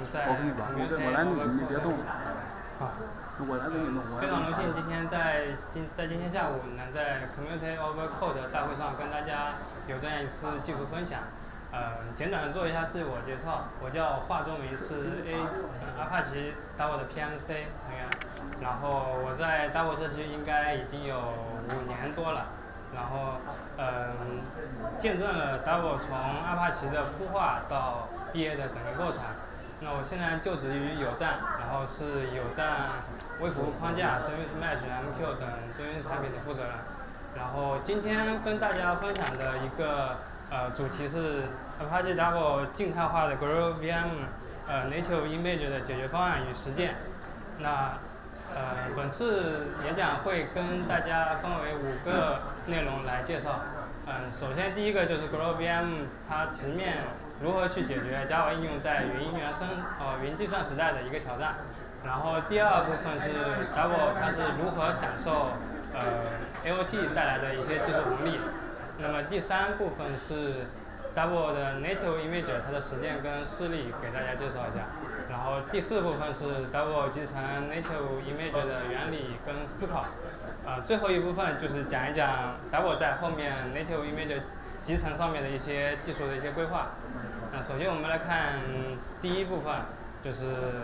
在 Community Overcode。非常荣幸今天在今天下午能在 Community Overcode 大会上跟大家有这样一次技术分享。简短的做一下自我介绍，我叫华中明，是Apache Dubbo的 PMC 成员。然后我在 Dubbo 社区应该已经有5年多了。然后见证了 Dubbo 从 Apache 的孵化到毕业的整个过程。那我现在就职于有站，然后是有站微服务框架、Serverless MQ 等中心产品的负责人。然后今天跟大家分享的一个主题是 Apache Dubbo 静态化的 GraalVM Native Image 的解决方案与实践。那本次演讲会跟大家分为5个内容来介绍。首先第一个就是 GraalVM 它直面如何去解决 Java 应用在云计算时代的一个挑战。然后第二部分是 Dubbo 它是如何享受AOT 带来的一些技术红利。那么第3部分是 Dubbo 的 Native Image 它的实践跟事例给大家介绍一下。然后第4部分是 Dubbo 集成 Native Image 的原理跟思考。最后一部分就是讲一讲 Dubbo 在后面 Native Image 集成上面的一些技术的一些规划。首先我们来看第一部分，就是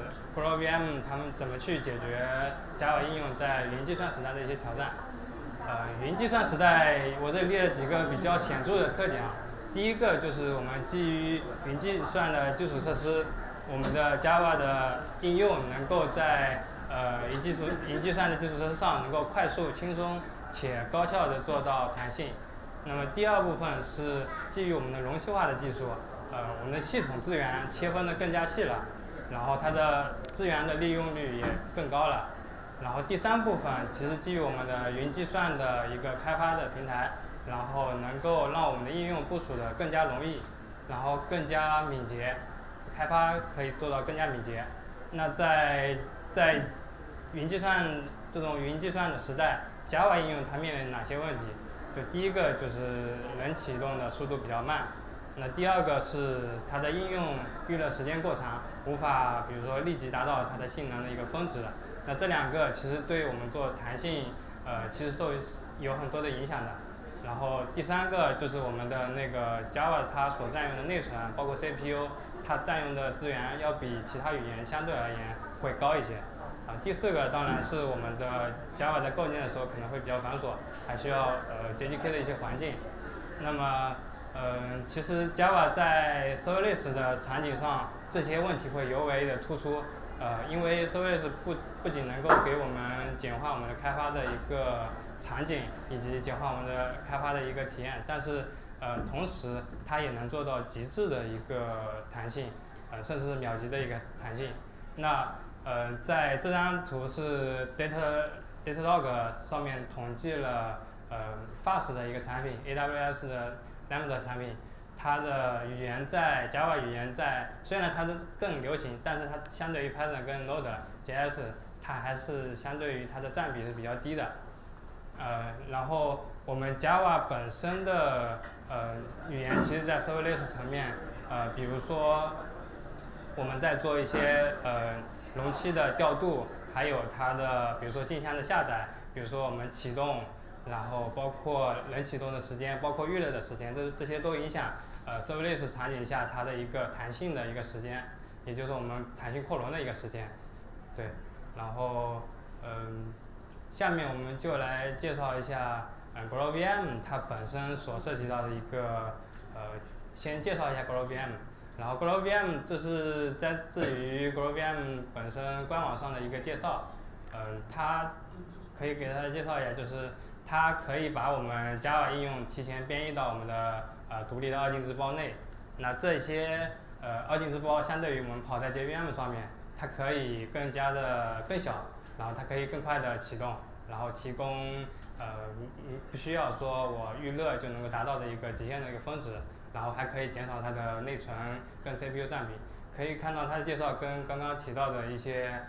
GraalVM 他们怎么去解决 Java 应用在云计算时代的一些挑战。云计算时代我这里列了几个比较显著的特点啊。第一个就是我们基于云计算的基础设施，我们的 Java 的应用能够在云计算的基础设施上能够快速、轻松且高效的做到弹性。那么第二部分是基于我们的容器化的技术，我们的系统资源切分的更加细了，然后它的资源的利用率也更高了。然后第3部分其实基于我们的云计算的一个开发的平台，然后能够让我们的应用部署的更加容易，然后更加敏捷，开发可以做到更加敏捷。那在云计算这种云计算的时代 ，Java 应用它面临哪些问题？就第一个就是人启动的速度比较慢，那第二个是它的应用预热时间过长，无法比如说立即达到它的性能的一个峰值。那这2个其实对我们做弹性其实有很多的影响的。然后第3个就是我们的那个 Java 它所占用的内存，包括 CPU， 它占用的资源要比其他语言相对而言会高一些。第4个当然是我们的 Java 在构建的时候可能会比较繁琐，还需要JDK 的一些环境。那么其实 Java 在 Serverless 的场景上，这些问题会尤为的突出。因为 Serverless 不仅能够给我们简化我们的开发的一个场景，以及简化我们的开发的一个体验，但是同时它也能做到极致的一个弹性，甚至是秒级的一个弹性。那在这张图是 Datadog 上面统计了Fast 的一个产品 ，AWS 的 Lambda 产品。它的语言在 Java 语言在虽然它是更流行，但是它相对于 Python 跟 Node.js 它还是相对于它的占比是比较低的。然后我们 Java 本身的语言其实在 Serverless 层面，比如说我们在做一些容器的调度，还有它的比如说镜像的下载，比如说我们启动，然后包括人启动的时间，包括预热的时间，这些都影响Serverless 场景下它的一个弹性的一个时间，也就是我们弹性扩容的一个时间。对，然后下面我们就来介绍一下GraalVM 它本身所涉及到的一个先介绍一下 GraalVM， 然后 GraalVM 这是摘自于 GraalVM 本身官网上的一个介绍。它可以给大家介绍一下，就是它可以把我们 Java 应用提前编译到我们的独立的2进制包内。那这些2进制包相对于我们跑在 JVM 上面，它可以更小，然后它可以更快的启动，然后提供不需要说我预热就能够达到的一个极限的一个峰值，然后还可以减少它的内存跟 CPU 占比。可以看到它的介绍跟刚刚提到的一些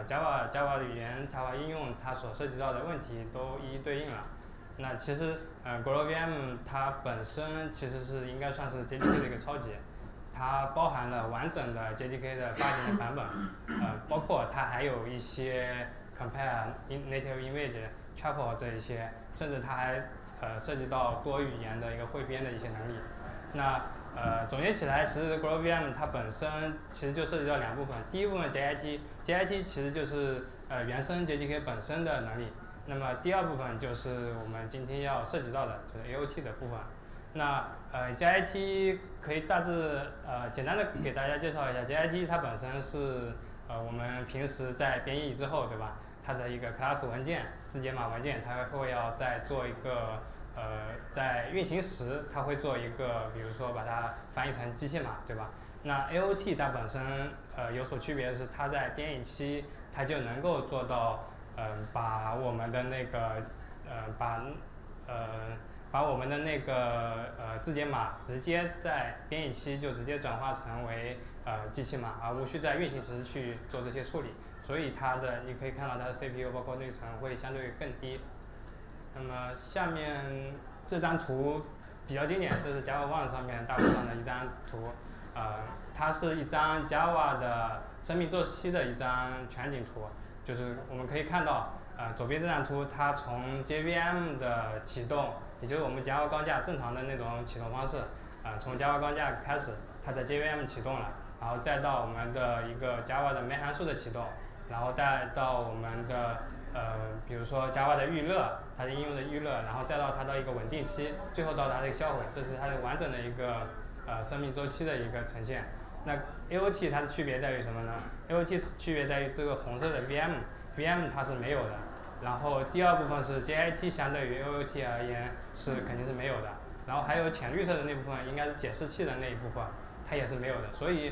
Java 语言 Java 应用它所涉及到的问题都一一对应了。那其实GraalVM 它本身其实是应该算是 JDK 的一个超级， 它包含了完整的 JDK 的8.0的版本，包括它还有一些 compare native image、truffle 这一些，甚至它还涉及到多语言的一个汇编的一些能力。那总结起来，其实 GraalVM 它本身其实就涉及到2部分。第一部分 JIT 其实就是原生 JDK 本身的能力。那么第2部分就是我们今天要涉及到的，就是 AOT 的部分。那JIT 可以大致简单的给大家介绍一下 JIT 它本身是我们平时在编译之后，对吧？它的一个 class 文件、字节码文件，它会要再做一个在运行时，它会做一个，比如说把它翻译成机械码，对吧？那 AOT 它本身有所区别的是，它在编译期它就能够做到把我们的那个把我们的那个字节码直接在编译期就直接转化成为机器码，而无需在运行时去做这些处理。所以它的你可以看到它的 CPU 包括内存会相对更低。那么下面这张图比较经典，这是 Java 上面大会上的一张图，它是一张 Java 的生命周期的一张全景图，就是我们可以看到，左边这张图它从 JVM 的启动，也就是我们 Java 框架正常的那种启动方式，从 Java 框架开始，它的 JVM 启动了，然后再到我们的一个 Java 的 main 函数的启动，然后再到我们的比如说 Java 的预热，它的应用的预热，然后再到它的一个稳定期，最后到它的销毁，这是它的完整的一个生命周期的一个呈现。那 AOT 它的区别在于什么呢 ？AOT 区别在于这个红色的 VM 它是没有的。然后第2部分是 JIT 相对于 AOT 而言是肯定是没有的。然后还有浅绿色的那部分应该是解释器的那一部分，它也是没有的。所以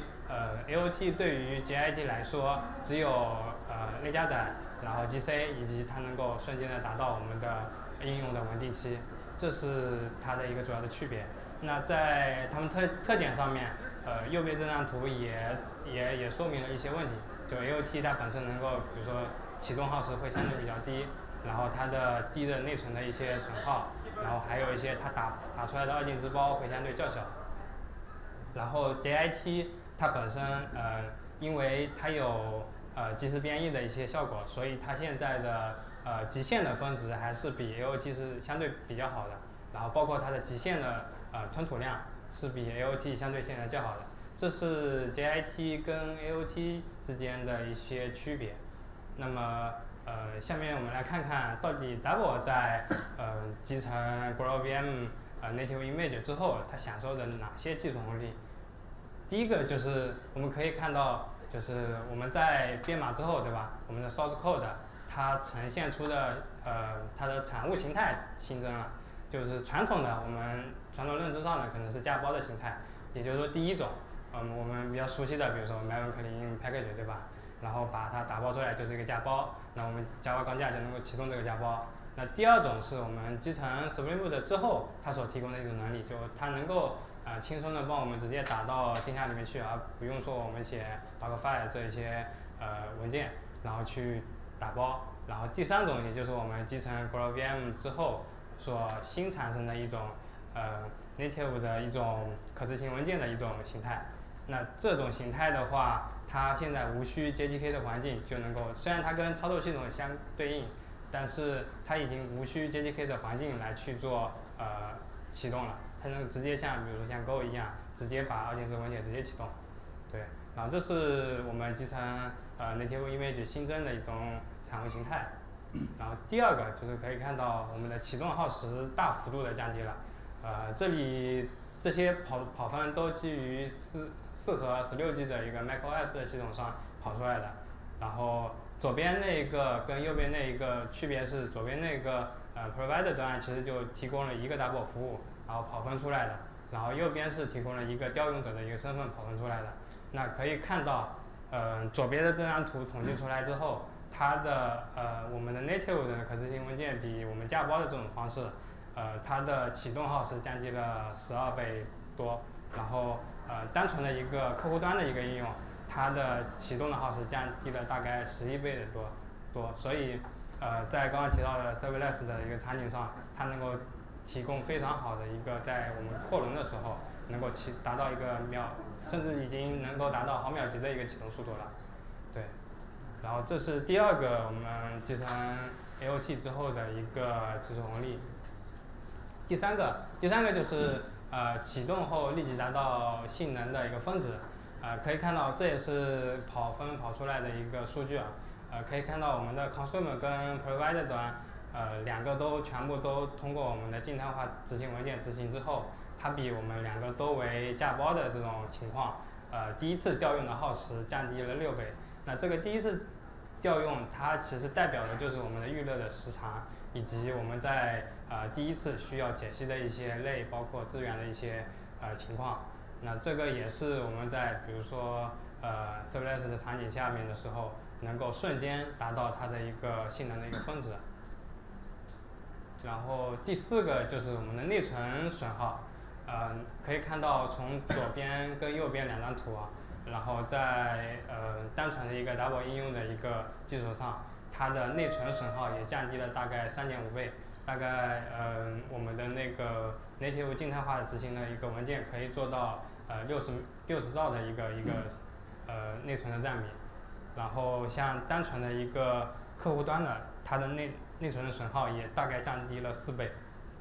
AOT 对于 JIT 来说，只有内加载，然后 GC 以及它能够瞬间的达到我们的应用的稳定期，这是它的一个主要的区别。那在它们特点上面，右边这张图也说明了一些问题。就 AOT 它本身能够，比如说启动耗时会相对比较低，然后它的低的内存的一些损耗，然后还有一些它打出来的2进制包会相对较小。然后 JIT 它本身因为它有即时编译的一些效果，所以它现在的极限的峰值还是比 AOT 是相对比较好的。然后包括它的极限的吞吐量是比 AOT 相对现在较好的。这是 JIT 跟 AOT 之间的一些区别。那么下面我们来看看到底 Dapr 在集成 GraalVM Native Image 之后，它享受的哪些技术红利？第一个就是我们可以看到，就是我们在编码之后，对吧？我们的 source code 它呈现出的它的产物形态新增了，就是传统的我们传统认知上的可能是架包的形态，也就是说第一种，我们比较熟悉的，比如说 Maven Contributor 对吧？然后把它打包出来就是一个架包，那我们 Java 框架就能够启动这个架包。那第2种是我们集成 Spring Boot 之后，它所提供的一种能力，就它能够轻松的帮我们直接打到镜像里面去，而不用说我们写 Dockerfile 这一些文件，然后去打包。然后第3种，也就是我们集成 GraalVM 之后所新产生的一种native 的一种可执行文件的一种形态。那这种形态的话，它现在无需 JDK 的环境就能够，虽然它跟操作系统相对应，但是它已经无需 JDK 的环境来去做启动了，它能直接像比如说像 Go 一样，直接把2进制文件直接启动。对，然后这是我们集成Native Image 新增的一种产物形态。然后第2个就是可以看到我们的启动耗时大幅度的降低了。这里这些跑分都基于4核16G 的一个 macOS 的系统上跑出来的。然后左边那一个跟右边那一个区别是，左边那个provider 端其实就提供了一个 Dapr 服务，然后跑分出来的。然后右边是提供了一个调用者的一个身份跑分出来的。那可以看到，左边的这张图统计出来之后，它的我们的 native 的可执行文件比我们架包的这种方式，它的启动耗时降低了12倍多。然后单纯的一个客户端的一个应用，它的启动的耗时降低了大概11倍的多。所以在刚刚提到的 Serverless 的一个场景上，它能够提供非常好的一个在我们扩容的时候能够达到一个甚至已经能够达到毫秒级的一个启动速度了。对，然后这是第二个我们集成 AOT 之后的一个技术红利。第三个就是启动后立即达到性能的一个峰值。可以看到这也是跑分跑出来的一个数据啊。可以看到我们的 consumer 跟 provider 端，两个都全部都通过我们的静态化执行文件执行之后，它比我们两个都为架包的这种情况，第一次调用的耗时降低了6倍。那这个第一次调用，它其实代表的就是我们的预热的时长，以及我们在第一次需要解析的一些类，包括资源的一些情况。那这个也是我们在比如说Serverless 的场景下面的时候，能够瞬间达到它的一个性能的一个峰值。然后第4个就是我们的内存损耗。可以看到从左边跟右边两张图啊，然后在单纯的一个 Dapr 应用的一个基础上，它的内存损耗也降低了大概3.5倍。大概我们的那个 native 静态化的执行的一个文件可以做到60兆的一个内存的占比。然后像单纯的一个客户端的，它的内存的损耗也大概降低了4倍。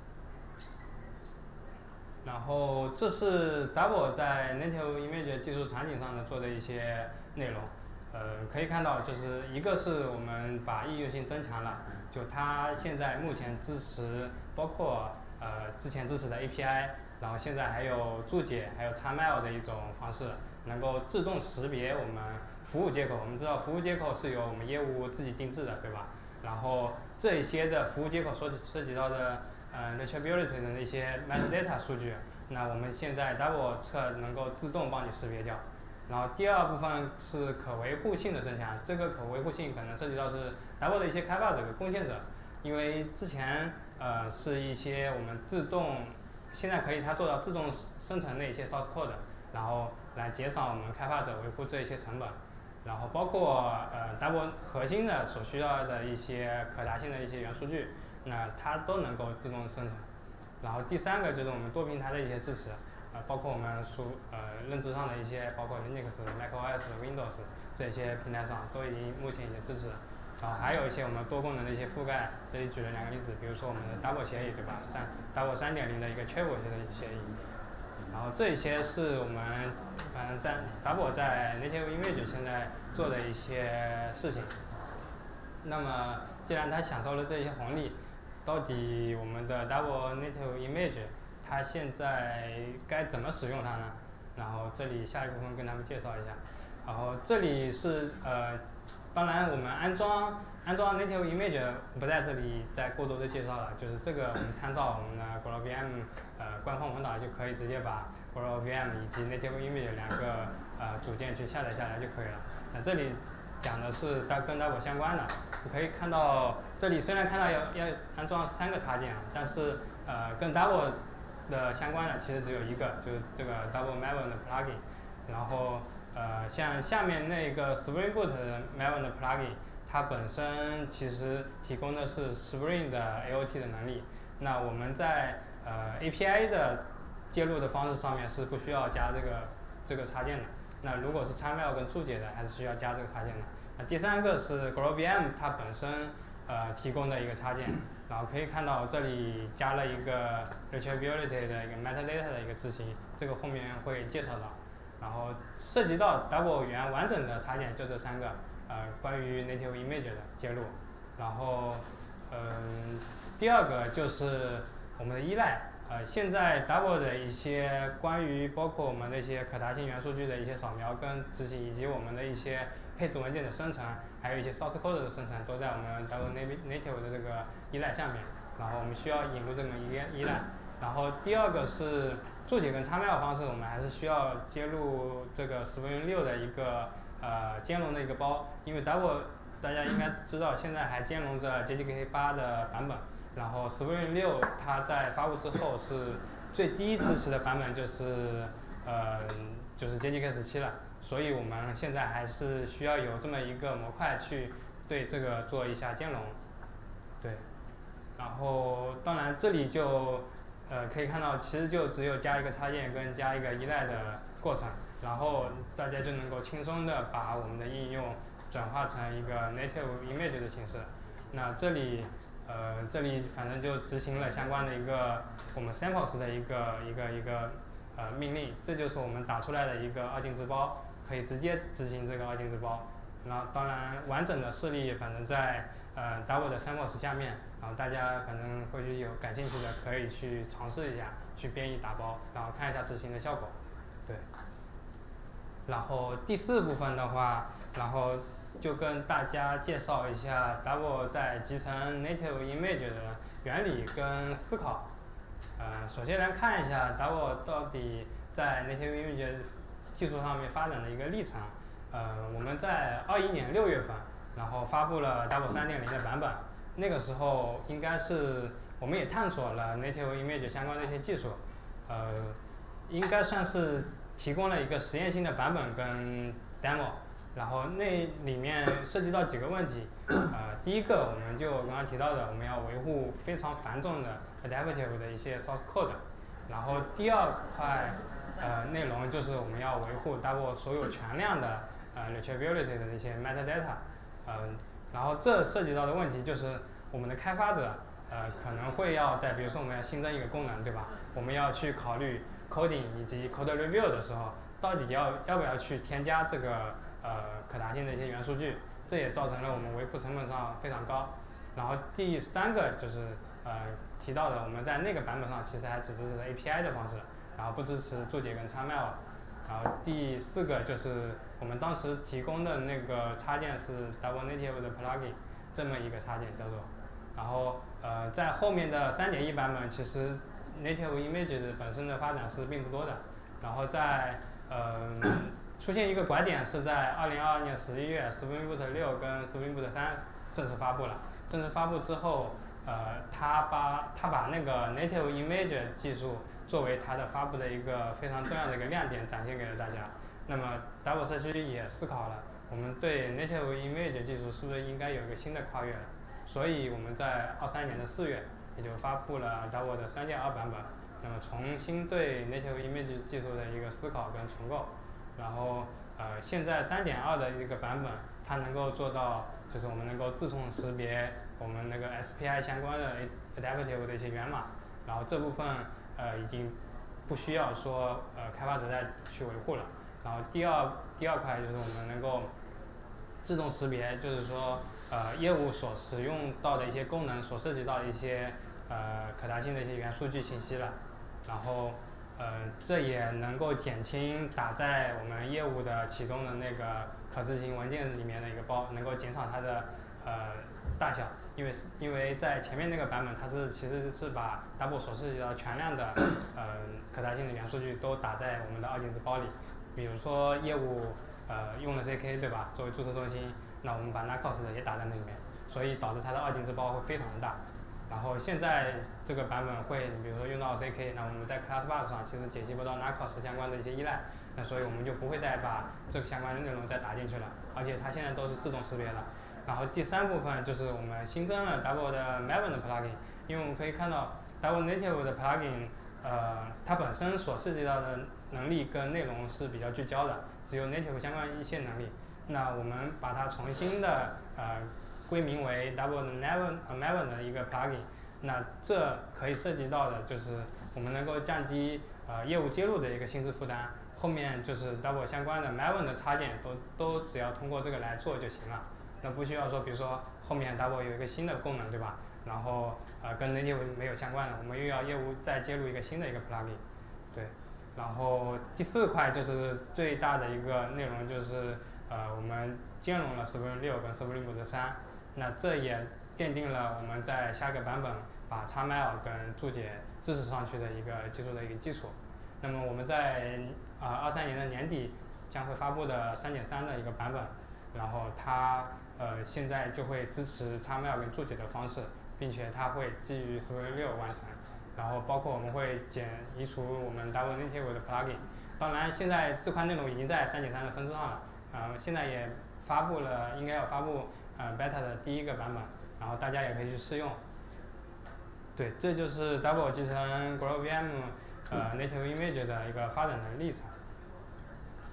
然后这是 Dapr 在 Native Image 技术场景上的做的一些内容。可以看到，就是一个是我们把易用性增强了，就它现在目前支持包括之前支持的 API， 然后现在还有注解，还有 XML 的一种方式，能够自动识别我们服务接口。我们知道服务接口是由我们业务自己定制的，对吧？然后这一些的服务接口涉及到的reachability 的那些 metadata 数据，那我们现在 Dapr 侧能够自动帮你识别掉。然后第二部分是可维护性的增强，这个可维护性可能涉及到是 Dapr 的一些开发者和贡献者，因为之前是一些我们现在可以它做到自动生成的一些 source code， 然后来减少我们开发者维护这一些成本。然后包括Dapr 核心的所需要的一些可达性的一些元数据，那它都能够自动生成。然后第3个就是我们多平台的一些支持，包括我们认知上的一些，包括 Linux、macOS、Windows 这些平台上都目前已经支持。然后还有一些我们多功能的一些覆盖，这里举了2个例子，比如说我们的 Dapr 协议，对吧？Dapr 3.0的一个 travel 协议。然后这些是我们在 Dapr 在 Native Image 现在做的一些事情。那么既然它享受了这些红利，到底我们的 Dapr Native Image 它现在该怎么使用它呢？然后这里下一部分跟他们介绍一下。然后这里是当然我们安装 Native Image 不在这里再过多的介绍了，就是这个我们参照我们的 GraalVM 官方文档就可以直接把 GraalVM 以及 Native Image 2个组件去下载下来就可以了。那这里讲的是跟 Dapr 相关的，你可以看到这里虽然看到要安装3个插件啊，但是跟 Dapr 的相关的其实只有一个，就是这个 Dapr Maven 的 plugin。然后像下面那个 Spring Boot Maven 的 plugin， 它本身其实提供的是 Spring 的 AOT 的能力。那我们在API 的接入的方式上面是不需要加这个插件的。那如果是 XML 跟注解的，还是需要加这个插件的。那第3个是 GraalVM 它本身提供的一个插件，然后可以看到这里加了一个 reachability 的一个 metadata 的一个执行，这个后面会介绍到。然后涉及到 Dapr 源完整的插件就这3个，关于 Native Image 的接入。然后第2个就是我们的依赖。现在 Dapr 的一些关于包括我们的一些可达性元数据的一些扫描跟执行，以及我们的一些配置文件的生成，还有一些 source code 的生成，都在我们 Dapr Native 的这个依赖下面。然后我们需要引入这么依赖。然后第2个是注解跟 XML 方式，我们还是需要接入这个 Spring 6的一个兼容的一个包，因为 Dapr 大家应该知道现在还兼容着 JDK 8的版本。然后 Spring 6它在发布之后是最低支持的版本就是JDK 17了，所以我们现在还是需要有这么一个模块去对这个做一下兼容。对，然后当然这里就可以看到，其实就只有加一个插件跟加一个依赖的过程。 然后大家就能够轻松的把我们的应用转化成一个 native image 的形式。那这里反正就执行了相关的一个我们 samples 的一个命令，这就是我们打出来的一个二进制包，可以直接执行这个二进制包。然后当然完整的示例反正在Dapr的 samples 下面，然后大家反正会去有感兴趣的可以去尝试一下，去编译打包，然后看一下执行的效果。对。然后第4部分的话，然后就跟大家介绍一下 Dapr 在集成 native image 的原理跟思考。首先来看一下 Dapr 到底在 native image 技术上面发展的一个历程。我们在21年6月份，然后发布了 Dapr 3.0的版本。那个时候应该是我们也探索了 native image 相关的一些技术，应该算是提供了一个实验性的版本跟 demo。然后那里面涉及到几个问题。第一个我们就刚刚提到的，我们要维护非常繁重的 adaptive 的一些 source code。然后第2块内容就是我们要维护 Dapr 所有全量的retrievability 的一些 metadata。然后这涉及到的问题就是我们的开发者可能会要在比如说我们要新增一个功能，对吧？我们要去考虑 coding 以及 code review 的时候，到底要不要去添加这个可达性的一些元数据，这也造成了我们维护成本上非常高。然后第3个就是提到的，我们在那个版本上其实还只支持 API 的方式，然后不支持注解跟 XML。然后第4个就是我们当时提供的那个插件是 Dapr Native 的 plugin 这么一个插件叫做。然后在后面的 3.1 版本，其实 native image 本身的发展是并不多的。然后在出现一个拐点是在2022年11月 Spring Boot 6跟 Spring Boot 3正式发布了。正式发布之后，他把那个 native image 技术作为它的发布的一个非常重要的一个亮点展现给了大家。那么 Dapr 社区也思考了，我们对 native image 技术是不是应该有一个新的跨越。所以我们在23年的4月也就发布了 Dapr 的3.2版本，那么重新对 native image 技术的一个思考跟重构。然后现在3.2的一个版本，它能够做到就是我们能够自动识别我们那个 SPI 相关的 adaptive 的一些源码，然后这部分已经不需要说开发者再去维护了。然后第二块就是我们能够自动识别，就是说业务所使用到的一些功能所涉及到的一些可达性的一些元数据信息了。然后这也能够减轻打在我们业务的启动的那个可执行文件里面的一个包，能够减少它的大小。因为在前面那个版本，它其实是把 Dapr 所涉及到全量的可达性的元数据都打在我们的二进制包里。比如说业务用了 ZK 对吧，作为注册中心，那我们把 narcos 也打在那里面，所以导致它的二进制包会非常的大。然后现在这个版本会，比如说用到 ZK， 那我们在 class bus 上其实解析不到 narcos 相关的一些依赖，那所以我们就不会再把这个相关的内容再打进去了，而且它现在都是自动识别的。然后第3部分就是我们新增了 Dapr 的 Maven 的 plugin， 因为我们可以看到 Dapr Native 的 plugin， 它本身所涉及到的能力跟内容是比较聚焦的，只有 Native 相关一些能力。那我们把它重新的归名为 Dapr Maven 的一个 plugin， 那这可以涉及到的就是我们能够降低业务接入的一个心智负担。后面就是 Dapr 相关的 Maven 的插件都只要通过这个来做就行了。那不需要说，比如说后面 Dapr 有一个新的功能，对吧？然后跟 native 没有相关的，我们又要业务再接入一个新的一个 plugin， 对。然后第4块就是最大的一个内容，就是我们兼容了 Spring 6跟 Spring Boot 3，那这也奠定了我们在下个版本把 XML 跟注解支持上去的一个技术的一个基础。那么我们在23年的年底将会发布的 3.3 的一个版本，然后它现在就会支持 XML 跟注解的方式，并且它会基于 Spring 6完成。然后包括我们会移除我们 Dapr Native 的 plugin。当然现在这块内容已经在 3.3 的分支上了，现在也发布了，应该要发布beta 的第1个版本，然后大家也可以去试用。对，这就是 Dapr 集成 GraalVM Native Image 的一个发展的历程。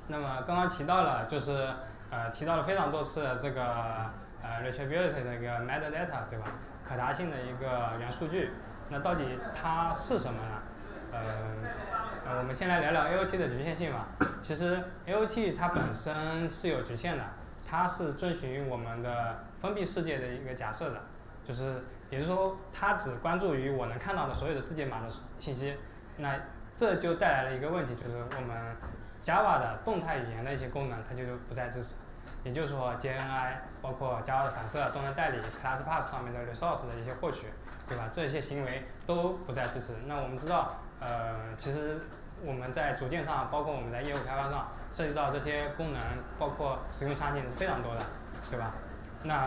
那么刚刚提到了，就是提到了非常多次这个retrievability 的一个 metadata， 对吧？可达性的一个元数据。那到底它是什么呢？我们先来聊聊 AOT 的局限性吧。其实 AOT 它本身是有局限的，它是遵循于我们的封闭世界的一个假设的，就是也就是说，它只关注于我能看到的所有的字节码的信息。那这就带来了一个问题，就是我们 Java 的动态语言的一些功能，它就不再支持。也就是说 ，JNI 包括 Java 的反射、动态代理、ClassPass 上面的 resource 的一些获取，对吧？这些行为都不再支持。那我们知道，其实我们在组件上，包括我们在业务开发上，涉及到这些功能，包括使用场景是非常多的，对吧？那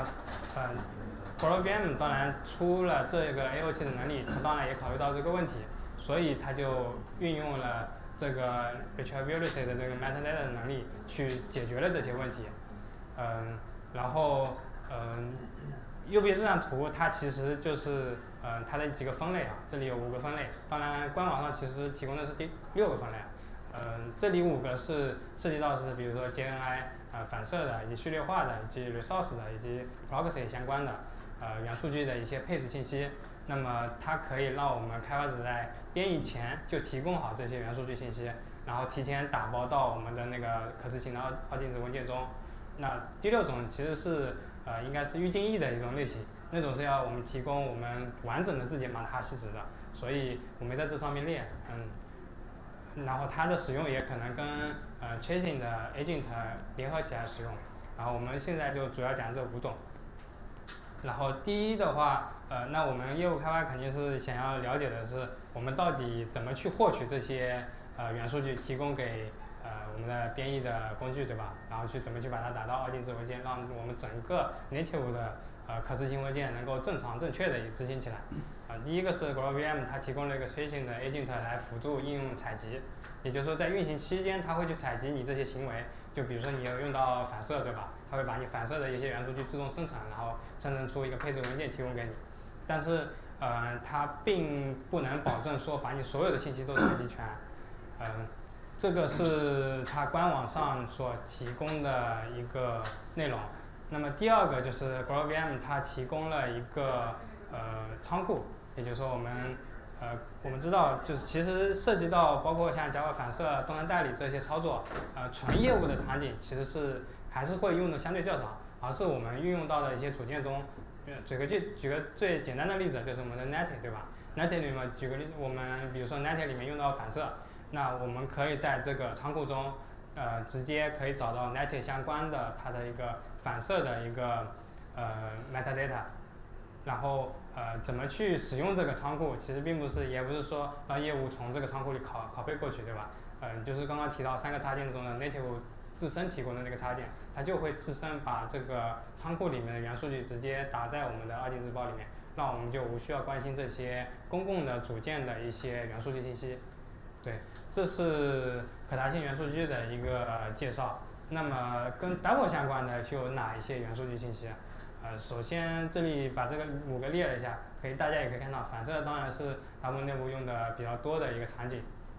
GraalVM 当然出了这个 AOT 的能力，它当然也考虑到这个问题，所以它就运用了这个 retrievability 的这个 metadata 的能力去解决了这些问题。然后右边这张图它其实就是它的几个分类啊，这里有5个分类，当然官网上其实提供的是第6个分类。这里5个是涉及到是比如说 JNI 反射的，以及序列化的，以及 resource 的，以及 proxy 相关的元数据的一些配置信息。那么它可以让我们开发者在编译前就提供好这些元数据信息，然后提前打包到我们的那个可执行的二进制文件中。那第6种其实是应该是预定义的一种类型，那种是要我们提供我们完整的字节码的哈希值的，所以我没在这上面列。然后它的使用也可能跟tracing 的 agent 联合起来使用。然后我们现在就主要讲这5种。然后第一的话，那我们业务开发肯定是想要了解的是，我们到底怎么去获取这些元数据，提供给我们的编译的工具，对吧？然后怎么去把它打到二进制文件，让我们整个 native 的可执行文件能够正常正确的执行起来。第一个是 GraalVM 它提供了一个 tracing 的 agent 来辅助应用采集，也就是说在运行期间它会去采集你这些行为，就比如说你有用到反射，对吧？它会把你反射的一些元数据自动生成，然后生成出一个配置文件提供给你。但是它并不能保证说把你所有的信息都采集全。这个是它官网上所提供的一个内容。那么第2个就是 GraalVM 它提供了一个仓库，也就是说我们知道就是其实涉及到包括像 Java 反射、动态代理这些操作，纯业务的场景其实还是会用的相对较少，而是我们运用到的一些组件中。举个最简单的例子，就是我们的 Native， 对吧？ Native 里面举个例子，我们比如说 Native 里面用到反射，那我们可以在这个仓库中直接可以找到 Native 相关的它的一个反射的一个metadata。然后怎么去使用这个仓库，其实也不是说让业务从这个仓库里拷贝过去，对吧？就是刚刚提到3个插件中的 Native 自身提供的那个插件，它就会自身把这个仓库里面的元数据直接打在我们的二进制包里面，那我们就无需要关心这些公共的组件的一些元数据信息。对，这是可达性元数据的一个介绍。那么跟 Dapr 相关的就有哪一些元数据信息？首先这里把这个5个列了一下，大家也可以看到，反射当然是Dapr内部用的比较多的一个场景。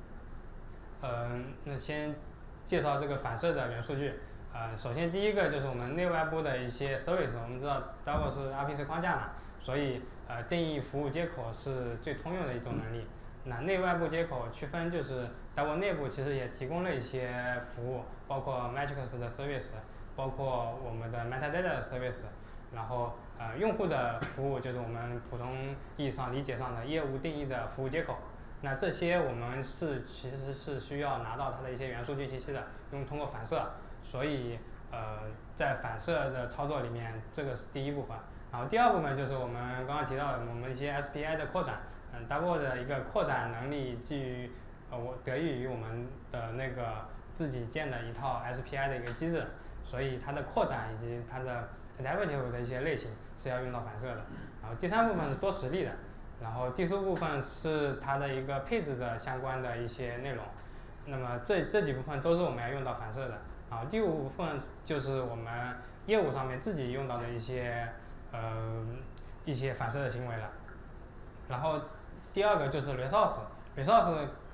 那先介绍这个反射的元数据。首先第一个就是我们内外部的一些 service， 我们知道 Dapr 是 RPC 框架嘛，所以定义服务接口是最通用的一种能力。那内外部接口区分就是 Dapr 内部其实也提供了一些服务，包括 metrics 的 service， 包括我们的 metadata 的 service。然后用户的服务就是我们普通意义上理解上的业务定义的服务接口。那这些我们其实是需要拿到它的一些元数据信息的，通过反射。所以在反射的操作里面，这个是第一部分。然后第2部分就是我们刚刚提到的我们一些 SPI 的扩展。Dapr 的一个扩展能力得益于我们的那个自己建的一套 SPI 的一个机制，所以它的扩展以及它的 derivative 的一些类型是要用到反射的。然后第3部分是多实例的，然后第4部分是它的一个配置的相关的一些内容。那么这几部分都是我们要用到反射的。然后第5部分就是我们业务上面自己用到的一些反射的行为了。然后第2个就是 resource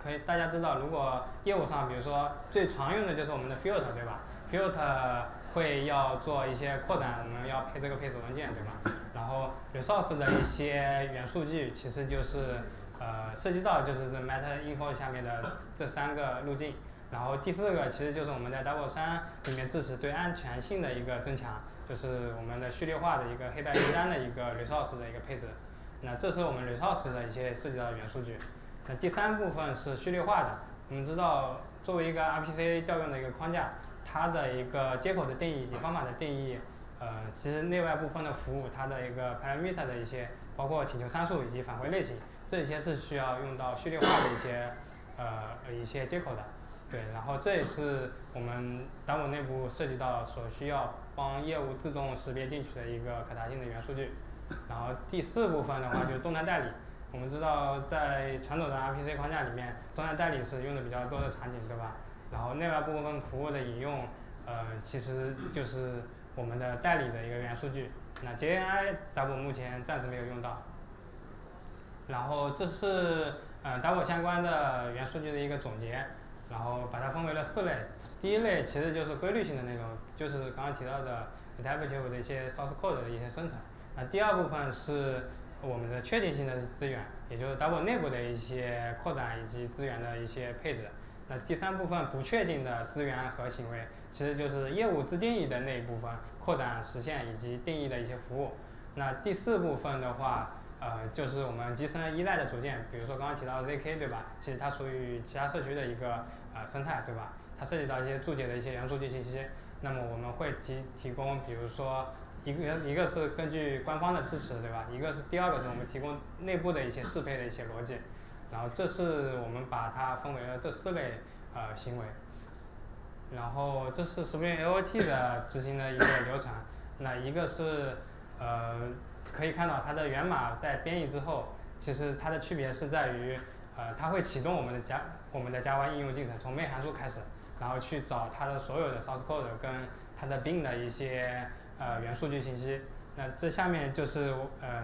大家知道，如果业务上，比如说最常用的就是我们的 filter， 对吧？filter 会要做一些扩展，我们要配这个配置文件，对吧？然后 resource 的一些元数据，其实就是涉及到就是这 meta info 下面的这3个路径。然后第4个其实就是我们在 Dapr 3里面支持对安全性的一个增强，就是我们的序列化的一个黑白名单的一个 resource 的一个配置。那这是我们 resource 的一些涉及到的元数据。那第3部分是序列化的。我们知道，作为一个 RPC 调用的一个框架，它的一个接口的定义以及方法的定义，其实内外部分的服务，它的一个 parameter 的一些，包括请求参数以及返回类型，这些是需要用到序列化的一些接口的。对，然后这也是我们Dapr内部涉及到所需要帮业务自动识别进去的一个可达性的元数据。然后第4部分的话就是动态代理。我们知道在传统的 RPC 框架里面，动态代理是用的比较多的场景，对吧？然后内外部分服务的引用，其实就是我们的代理的一个元数据。那 JNI Dapr 目前暂时没有用到。然后这是Dapr 相关的元数据的一个总结。然后把它分为了4类。第一类其实就是规律性的内容，就是刚刚提到的 adaptive 的一些 source code 的一些生成。那第2部分是我们的确定性的资源，也就是 Dapr 内部的一些扩展以及资源的一些配置。那第3部分不确定的资源和行为，其实就是业务自定义的那一部分扩展实现以及定义的一些服务。那第4部分的话，就是我们集成依赖的组件，比如说刚刚提到的 ZK， 对吧？其实它属于其他社区的一个生态，对吧？它涉及到一些注解的一些元数据信息。那么我们会提供，比如说一个是根据官方的支持，对吧？第二个是我们提供内部的一些适配的一些逻辑。然后这是我们把它分为了这4类行为。然后这是 Spring AOT 的执行的一个流程。那一个是可以看到它的源码在编译之后，其实它的区别是在于，它会启动我们的 Java 应用进程，从 main 函数开始，然后去找它的所有的 source code 跟它的 bin 的一些元数据信息。那这下面就是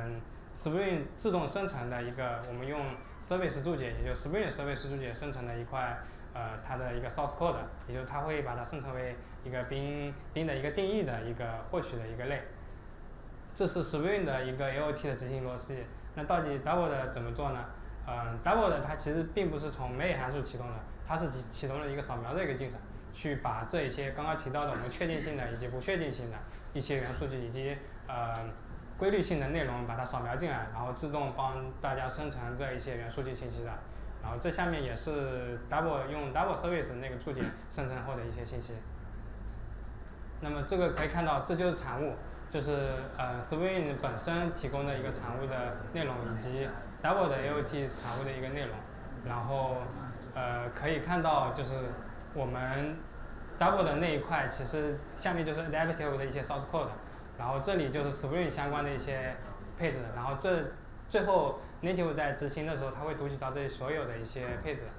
Spring 自动生成的一个，我们用 service 注解，也就是 Spring service 注解生成的一块它的一个 source code， 也就是它会把它生成为一个 bin 的一个定义的一个获取的一个类。这是 Spring 的一个 AOT 的执行逻辑。那到底 Dapr 的怎么做呢？Dapr 的它其实并不是从 main 函数启动的，它是启动了一个扫描的一个进程，去把这一些刚刚提到的我们确定性的以及不确定性的一些元数据以及规律性的内容把它扫描进来，然后自动帮大家生成这一些元数据信息的。然后这下面也是用 Dapr service 那个注解生成后的一些信息。那么这个可以看到，这就是产物。就是Spring 本身提供的一个产物的内容，以及 Dapr 的 AOT 产物的一个内容。然后可以看到，就是我们 Dapr 的那一块，其实下面就是 adaptive 的一些 source code， 然后这里就是 Spring 相关的一些配置，然后最后 native 在执行的时候，它会读取到这所有的一些配置。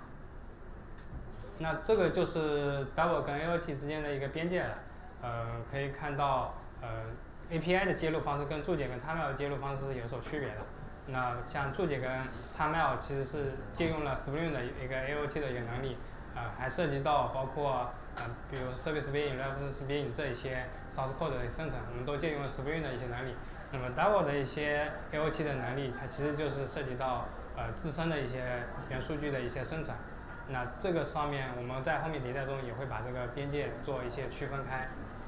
那这个就是 Dapr 跟 AOT 之间的一个边界了。可以看到API 的接入方式跟注解跟 XML 的接入方式是有所区别的。那像注解跟 XML 其实是借用了 Spring 的一个 AOT 的一个能力，还涉及到包括比如 Service Bean、Reference Bean 这一些 source code 的生成，我们都借用了 Spring 的一些能力。那么 Dapr 的一些 AOT 的能力，它其实就是涉及到自身的一些元数据的一些生成。那这个上面我们在后面迭代中也会把这个边界做一些区分开。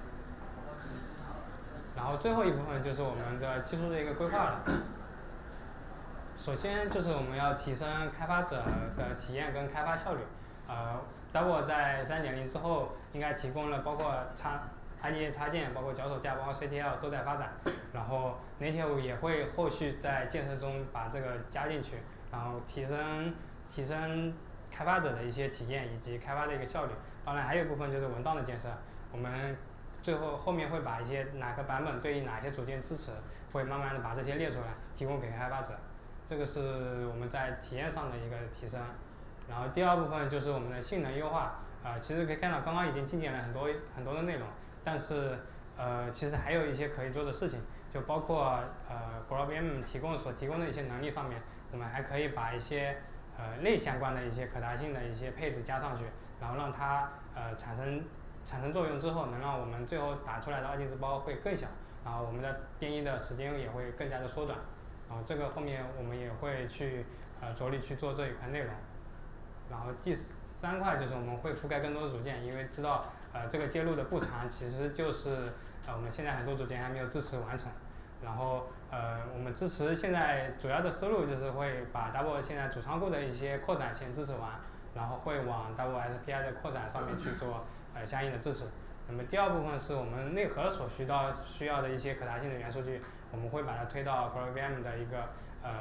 然后最后一部分就是我们的技术的一个规划了。首先就是我们要提升开发者的体验跟开发效率。Dapr 在3.0之后应该提供了包括IDE 插件，包括脚手架，包括 CTL 都在发展。然后 Native 也会后续在建设中把这个加进去，然后提升开发者的一些体验以及开发的一个效率。当然还有一部分就是文档的建设，我们后面会把一些哪个版本对应哪些组件支持，会慢慢的把这些列出来，提供给开发者。这个是我们在体验上的一个提升。然后第2部分就是我们的性能优化。其实可以看到刚刚已经精简了很多的内容，但是其实还有一些可以做的事情，就包括GraalVM 所提供的一些能力上面，我们还可以把一些类相关的一些可达性的一些配置加上去，然后让它产生作用之后，能让我们最后打出来的二进制包会更小，然后我们的编译的时间也会更加的缩短。然后这个后面我们也会去着力去做这一块内容。然后第3块就是我们会覆盖更多的组件，因为知道这个接入的不长，其实就是我们现在很多组件还没有支持完成。然后我们支持现在主要的思路就是会把 Dapr 现在主仓库的一些扩展先支持完，然后会往 Dapr SPI 的扩展上面去做相应的支持。那么第2部分是我们内核所需要的一些可达性的元数据，我们会把它推到 GraalVM 的一个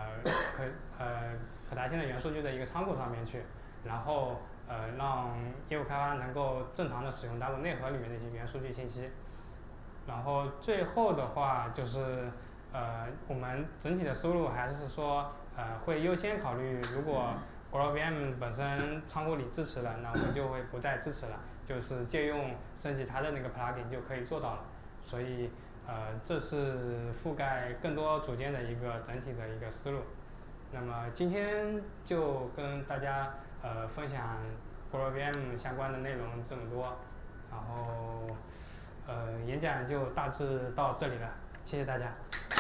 可达性的元数据的一个仓库上面去，然后让业务开发能够正常的使用 Dapr 内核里面的一些元数据信息。然后最后的话就是我们整体的思路还是说会优先考虑，如果 GraalVM 本身仓库里支持了，那我们就会不再支持了，就是借用升级它的那个 plugin 就可以做到了。所以这是覆盖更多组件的一个整体的一个思路。那么今天就跟大家分享 GraalVM 相关的内容这么多，然后演讲就大致到这里了，谢谢大家。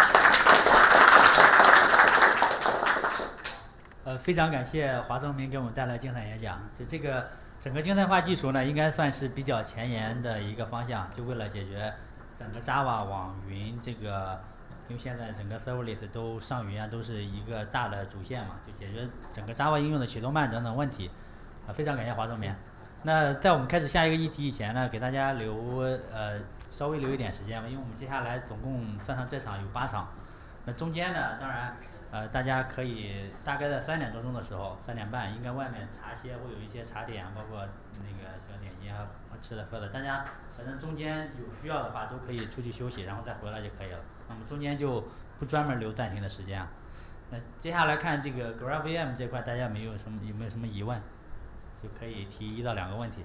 非常感谢华正明给我们带来精彩演讲。就这个整个精细化技术呢，应该算是比较前沿的一个方向，就为了解决整个 Java 往云这个，因为现在整个 Serverless 都上云啊，都是一个大的主线嘛，就解决整个 Java 应用的启动慢等等问题。非常感谢华正明。那在我们开始下一个议题以前呢，给大家稍微留一点时间吧，因为我们接下来总共算上这场有8场。那中间呢，当然大家可以大概在3点多钟的时候，3点半应该外面茶歇会有一些茶点，包括那个小点心啊、吃的喝的，大家反正中间有需要的话都可以出去休息，然后再回来就可以了。那么中间就不专门留暂停的时间啊。那接下来看这个 GraalVM 这块，大家有没有什么疑问，就可以提1到2个问题。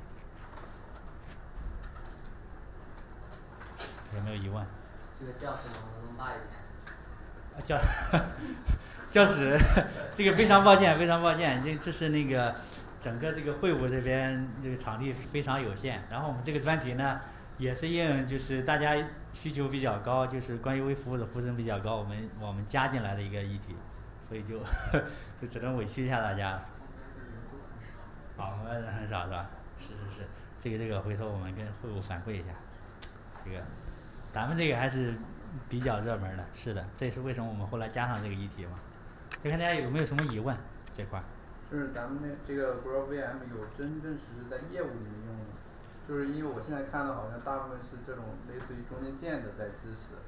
有没有疑问？ 这个教室能不能大一点？ 教室，这个非常抱歉，这是那个整个这个会务这边这个场地非常有限，然后我们这个专题呢也是应就是大家需求比较高，就是关于微服务的呼声比较高，我们加进来的一个议题，所以就只能委屈一下大家了。好，我们人很少是吧？是，这个回头我们跟会务反馈一下，这个咱们这个还是比较热门的，是的，这也是为什么我们后来加上这个议题嘛。就看大家有没有什么疑问这块。 就是咱们这个 GraalVM 有真正实在业务里面用的，就是因为我现在看到好像大部分是这种类似于中间件的在支持。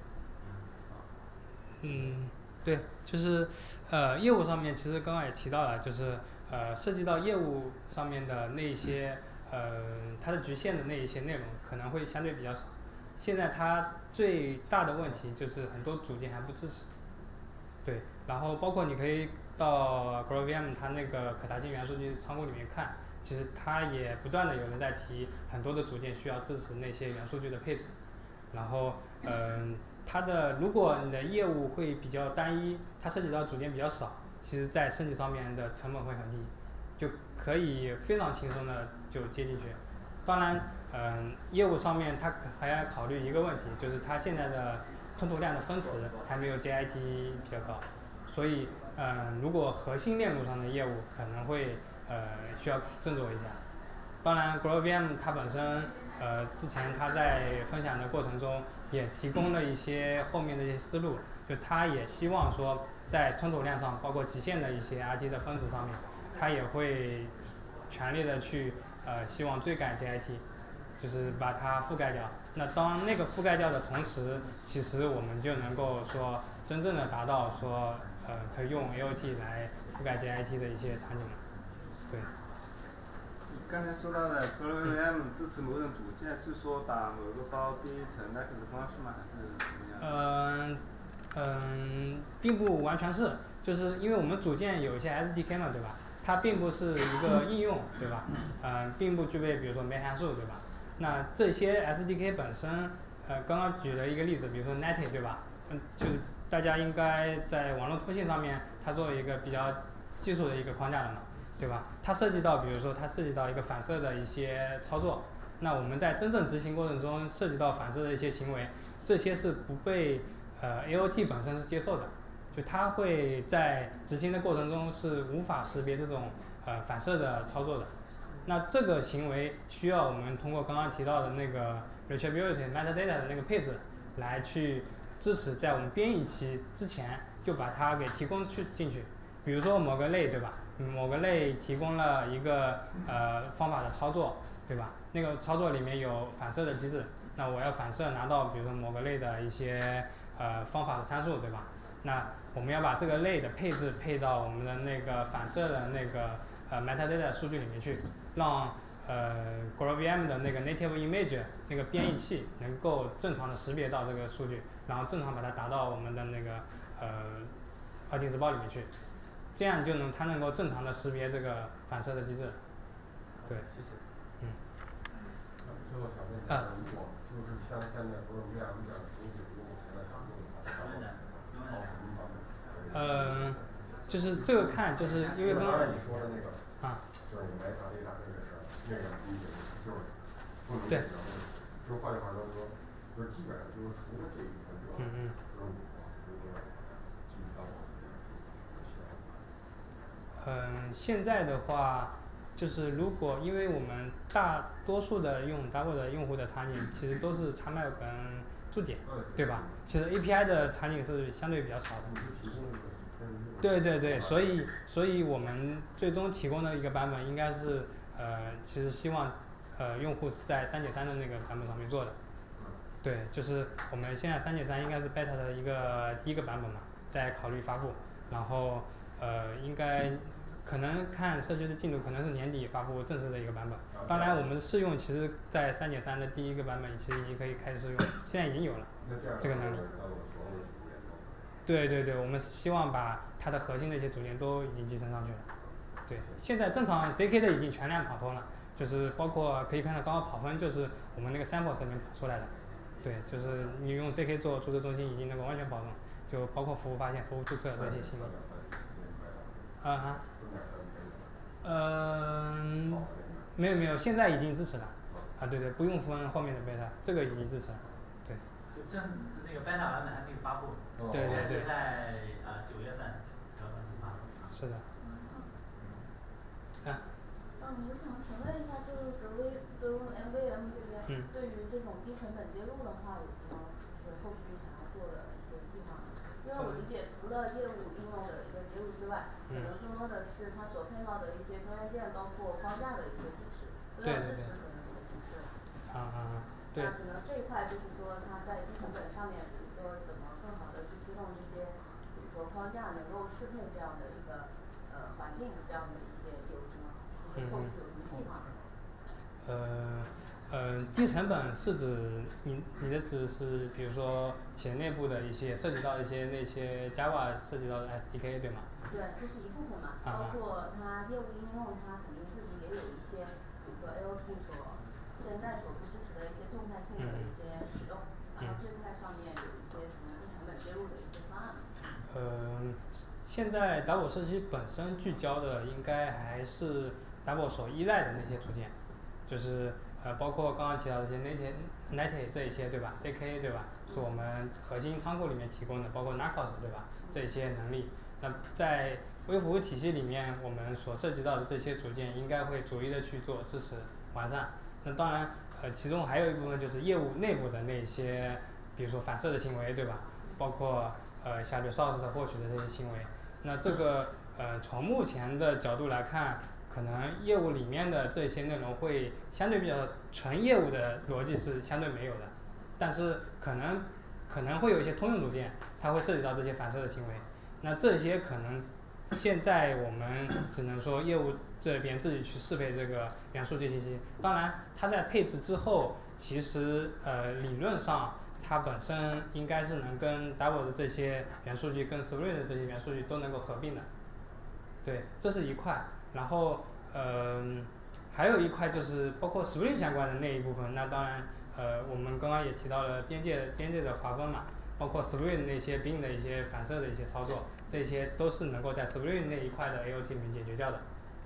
对，就是业务上面其实刚刚也提到了，就是涉及到业务上面的那一些它的局限的那一些内容可能会相对比较少。现在它最大的问题就是很多组件还不支持。对，然后包括你可以到 GraalVM 它那个可达性元数据仓库里面看，其实它也不断的有人在提很多的组件需要支持那些元数据的配置。然后如果你的业务会比较单一，它涉及到组件比较少，其实在升级上面的成本会很低，就可以非常轻松的就接进去。当然业务上面它还要考虑一个问题，就是它现在的吞吐量的分值还没有 JIT 比较高，所以如果核心链路上的业务可能会需要斟酌一下。当然 GraalVM 它本身之前它在分享的过程中也提供了一些后面的一些思路，就它也希望说在吞吐量上，包括极限的一些 RT 的分值上面，它也会全力的去希望追赶 JIT， 就是把它覆盖掉。那当那个覆盖掉的同时，其实我们就能够说真正的达到说可以用 AOT 来覆盖 JIT 的一些场景了。对。 刚才说到的 GraalVM 支持某种组件，是说把某个包编译成 Linux 方式吗？还是怎么样？ 并不完全是，就是因为我们组件有一些 SDK 嘛，对吧？它并不是一个应用，对吧？并不具备比如说枚函数，对吧？那这些 SDK 本身，刚刚举了一个例子，比如说 Native， 对吧？就是大家应该在网络通信上面，它作为一个比较基础的一个框架了嘛。 对吧？它涉及到比如说它涉及到一个反射的一些操作，那我们在真正执行过程中涉及到反射的一些行为，这些是不被AOT 本身是接受的，就它会在执行的过程中是无法识别这种反射的操作的。那这个行为需要我们通过刚刚提到的那个 retributive metadata 的那个配置来去支持，在我们编译期之前就把它给提供进去。比如说某个类，对吧？某个类提供了一个方法的操作，对吧？那个操作里面有反射的机制，那我要反射拿到比如说某个类的一些方法的参数，对吧？那我们要把这个类的配置配到我们的那个反射的那个metadata 数据里面去，让GraalVM 的那个 Native Image 那个编译器能够正常的识别到这个数据，然后正常把它打到我们的那个二进制包里面去，这样它能够正常的识别这个反射的机制。对， 谢谢。 最后想问一下，如果就是像现在不是 VM 这样的东西，如果现在想用的话，什么方面？ 就是这个看，就是因为刚才你说的那个就是你埋查data那个事儿，那个理解就是不能对， 就是换句话说，就是基本上就是除了这一部分之外，就是我基于到现在的话，就是如果因为我们大多数的用 Dapr 的用户的场景其实都是插麦跟注解，对吧？其实 API 的场景是相对比较少的。对，所以我们最终提供的一个版本应该是其实希望用户是在3.3的那个版本上面做的。对，就是我们现在3.3应该是 beta 的第一个版本嘛，在考虑发布，然后应该可能看社区的进度，可能是年底发布正式的一个版本。当然，我们试用其实在3.3的第一个版本其实已经可以开始试用，现在已经有了这个能力。对，我们希望把它的核心的一些组件都已经集成上去了。对，现在正常 ZK 的已经全量跑通了，就是包括可以看到刚刚跑分就是我们那个 samples 里面跑出来的。对，就是你用 ZK 做注册中心已经能够完全跑通，就包括服务发现、服务注册这些行为。没有，现在已经支持了。对，不用分后面的 beta， 这个已经支持了。对。 就那个 beta 版本还没有发布。 对。 在9月份才会发布。 是的。 我想请问一下，就是GraalVM这边对于这种低成本接入的话，有什么就是后续想要做的一些计划吗？因为我理解，除了业务应用的一个接入之外，可能更多的是它所配套的一些中元件，包括框架的一些支持，资料支持可能这个形式。 对。 那可能这一块就是说，它在低成本上面，比如说怎么更好的去推动这些，比如说框架能够适配这样的一个环境，这样的一些有什么？后续有什么计划没有？低成本是指你的指是比如说企业内部的一些涉及到一些那些 Java 涉及到的 SDK 对吗？ 对，这是一部分嘛，包括它业务应用，它肯定自己也有一些，比如说 AOT 现在所不支持的一些动态性的一些使用，然后这块上面有一些什么低成本接入的一些方案吗？ 现在 Dapr 社区本身聚焦的应该还是 Dapr 所依赖的那些组件，就是包括刚刚提到的这些 Native 这一些对吧 ？CK 对吧？是我们核心仓库里面提供的，包括 Narcos 对吧？这些能力，那在微服务体系里面，我们所涉及到的这些组件应该会逐一的去做支持完善。那当然，其中还有一部分就是业务内部的那些，比如说反射的行为对吧？包括像GSoC的获取的这些行为。那这个从目前的角度来看，可能业务里面的这些内容会相对比较纯业务的逻辑是相对没有的，但是可能会有一些通用组件，它会涉及到这些反射的行为。那这些可能现在我们只能说业务这边自己去适配这个原数据信息。当然，它在配置之后，其实理论上它本身应该是能跟 Dapr 的这些原数据跟 Spring 的这些原数据都能够合并的。对，这是一块。然后还有一块就是包括 Spring 相关的那一部分。那当然我们刚刚也提到了边界的划分嘛，包括 Spring 那些 bin 的一些反射的一些操作，这些都是能够在 Spring 那一块的 AOT 里面解决掉的。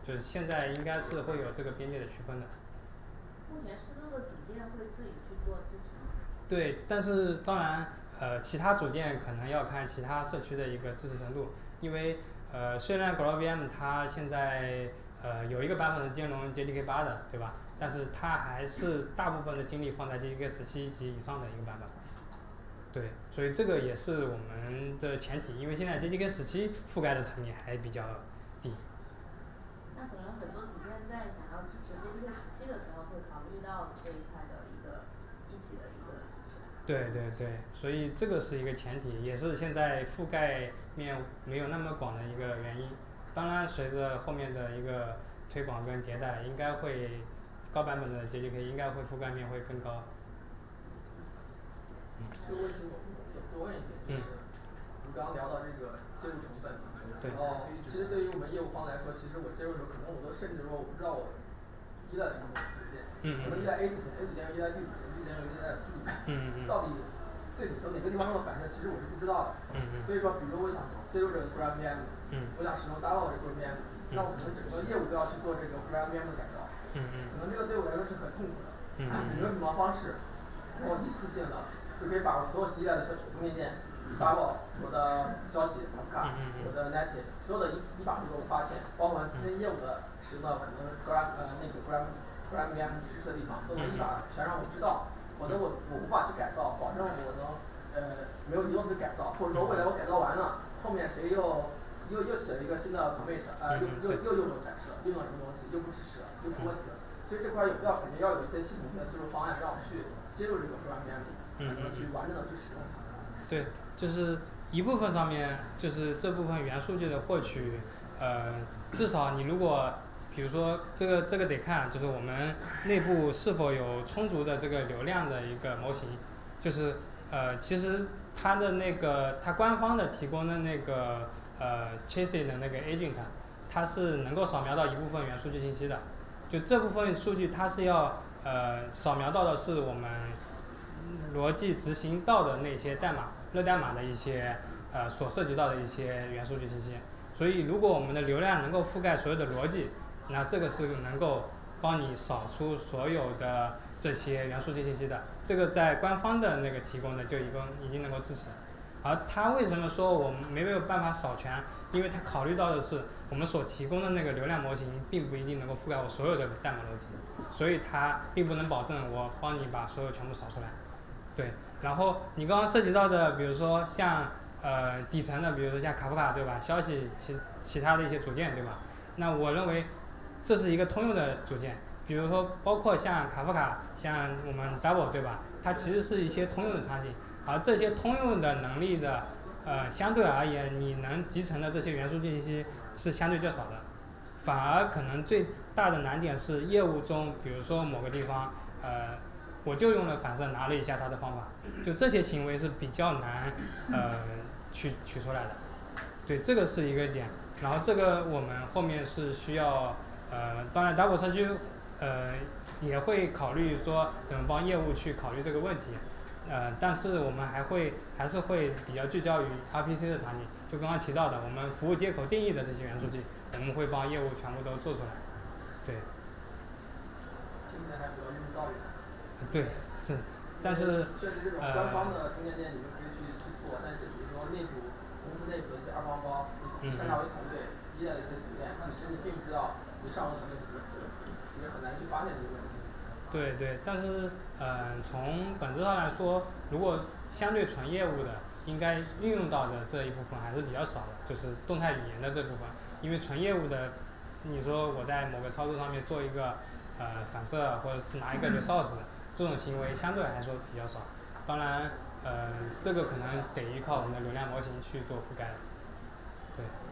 就是现在应该是会有这个边界的区分的。 目前是各个组件会自己去做支持吗？ 对，但是当然，其他组件可能要看其他社区的一个支持程度，因为虽然 GraalVM 它现在有一个版本是兼容 JDK8的，对吧？但是它还是大部分的精力放在 JDK17及以上的一个版本。对，所以这个也是我们的前提，因为现在 JDK17覆盖的层面还比较低。 那可能很多组件在想要支持 JDK17的时候，会考虑到这一块的一起的一个支持。 对对对，所以这个是一个前提，也是现在覆盖面没有那么广的一个原因。当然，随着后面的一个推广跟迭代，应该会高版本的 JDK 应该会覆盖面会更高。 这个问题我多问一点，就是我们刚刚聊到这个接入成本嘛，然后其实对于我们业务方来说，其实我接入的时候，可能我都甚至说我不知道我依赖什么组件，可能依赖 A 组件，A 组件又依赖 B 组件，B 组件又依赖 C 组件，到底这里头哪个地方用的反射，其实我是不知道的。所以说，比如我想接入这个 GraalVM，我想使用 Dapr 这个 GraalVM，那我们整个业务都要去做这个 GraalVM 的改造，可能这个对我来说是很痛苦的。有没有什么方式，我一次性的就可以把我所有依赖的小中间件 Dapr 我的消息 Tomcat 我的 Native 所有的一把就给我发现，包括自身业务的使用的可能GraalVM 支持的地方，都能一把全让我知道，否则我无法去改造，保证我能没有移动去改造，或者说未来我改造完了，后面谁又写了一个新的 commit，又用了反射，用了什么东西又不支持了，就出问题了。所以这块感觉要有一些系统性的技术方案，让我去接入这个 GraalVM，才能去完整的去使用它。 对，就是一部分上面，就是这部分元数据的获取，至少你如果，比如说这个得看，就是我们内部是否有充足的这个流量的一个模型，就是其实它的那个它官方的提供的那个chasing 的那个 agent， 它是能够扫描到一部分元数据信息的，就这部分数据它是要扫描到的是我们逻辑执行到的那些代码热代码的一些所涉及到的一些元数据信息，所以如果我们的流量能够覆盖所有的逻辑，那这个是能够帮你扫出所有的这些元数据信息的，这个在官方的那个提供的就已经能够支持。而它为什么说我们没有办法扫全？因为它考虑到的是我们所提供的那个流量模型并不一定能够覆盖我所有的代码逻辑，所以它并不能保证我帮你把所有全部扫出来。对，然后你刚刚涉及到的，比如说像底层的，比如说像卡夫卡，对吧？消息其他的一些组件，对吧？那我认为这是一个通用的组件，比如说包括像卡夫卡，像我们 Dubbo， 对吧？它其实是一些通用的场景，而这些通用的能力的相对而言，你能集成的这些元数据信息是相对较少的，反而可能最大的难点是业务中，比如说某个地方我就用了反射拿了一下它的方法，就这些行为是比较难取出来的。对，这个是一个点。然后这个我们后面是需要当然 Dapr 社区也会考虑说怎么帮业务去考虑这个问题，但是我们还是会比较聚焦于 RPC 的场景，就刚刚提到的我们服务接口定义的这些元数据，我们会帮业务全部都做出来。对。 听起来还比较有道理。 对，是，但是确实这种官方的中间件你们可以去做，但是比如说公司内部的一些二帮包，你上下游团队依赖的一些组件，其实你并不知道你上游团队怎么写，其实很难去发现这个问题。 对对，但是从本质上来说，如果相对纯业务的，应该运用到的这一部分还是比较少的，就是动态语言的这部分，因为纯业务的，你说我在某个操作上面做一个反射，或者是拿一个 resource， 这种行为相对来说比较少。当然这个可能得依靠我们的流量模型去做覆盖。对。